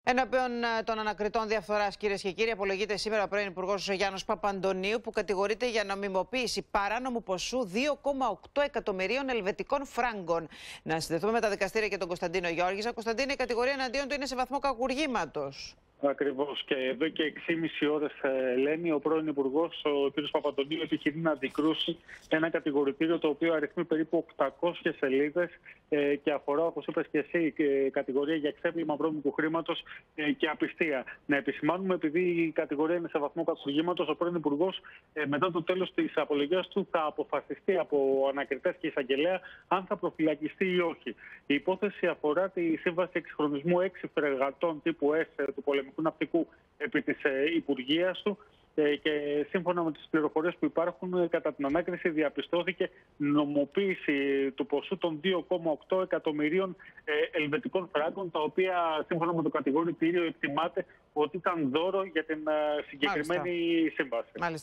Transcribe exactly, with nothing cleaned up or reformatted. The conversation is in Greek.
Ενώπιον των ανακριτών διαφθοράς, κυρίες και κύριοι, απολογείται σήμερα ο πρώην Υπουργός Γιάννος Παπαντονίου, που κατηγορείται για νομιμοποίηση παράνομου ποσού δύο κόμμα οκτώ εκατομμυρίων ελβετικών φράγκων. Να συνδεθούμε με τα δικαστήρια και τον Κωνσταντίνο Γιώργησα. Κωνσταντίνε, η κατηγορία εναντίον του είναι σε βαθμό κακουργήματος. Ακριβώς. Και εδώ και έξι και μισή ώρες, Ελένη, ο πρώην Υπουργός, ο κ. Παπαντονίου, επιχειρεί να αντικρούσει ένα κατηγορητήριο το οποίο αριθμεί περίπου οκτακόσιες σελίδες και αφορά, όπως είπες και εσύ, κατηγορία για ξέπλυμα βρώμικου χρήματος και απιστία. Να επισημάνουμε, επειδή η κατηγορία είναι σε βαθμό κακουργήματος, ο πρώην Υπουργός μετά το τέλος της απολογίας του θα αποφασιστεί από ανακριτές και εισαγγελέα αν θα προφυλακιστεί ή όχι. Η υπόθεση αφορά τη σύμβαση εξυγχρονισμού έξι φρεγατών τύπου S του πολεμικού ναυτικού επί της υπουργείας του, και σύμφωνα με τις πληροφορίες που υπάρχουν, κατά την ανάκριση διαπιστώθηκε νομοποίηση του ποσού των δύο κόμμα οκτώ εκατομμυρίων ελβετικών φράγκων, τα οποία σύμφωνα με το κατηγορητήριο εκτιμάται ότι ήταν δώρο για την συγκεκριμένη Μάλιστα. σύμβαση. Μάλιστα.